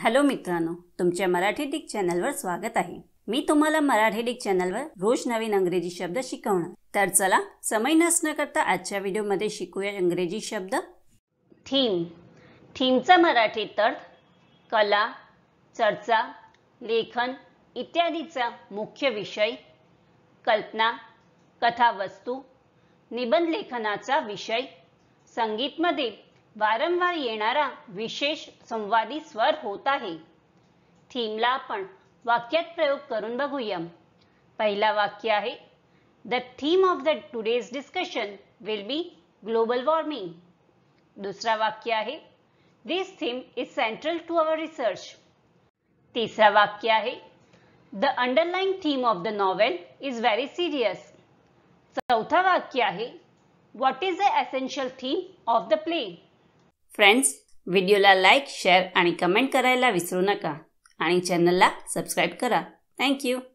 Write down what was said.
Hello मित्रांनो, तुमच्या Marathi Dick चॅनलवर स्वागत आहे। मी तुम्हाला मराठी डिक चॅनलवर रोज नवीन इंग्रजी शब्द शिकवणार। तर चला समय नष्ट न करता आजच्या व्हिडिओमध्ये शिकूया इंग्रजी शब्द। थीम। थीमचा मराठीत अर्थ कला, चर्चा, लेखन इत्यादीचा मुख्य विषय, कल्पना, कथावस्तू, निबंध लेखनाचा विषय, संगीतमध्ये वारंवार येणारा विशेष संवादी स्वर होत आहे। थीमला आपण वाक्यात प्रयोग करून बघूया। पहिला वाक्य आहे The theme of the today's discussion will be global warming। दुसरा वाक्य आहे This theme is central to our research। तिसरा वाक्य आहे The underlying theme of the novel is very serious। चौथा वाक्य आहे What is the essential theme of the play। Friends, व्हिडिओला लाईक, शेअर आणि कमेंट करायला विसरू नका आणि चॅनलला सबस्क्राइब करा। Thank you.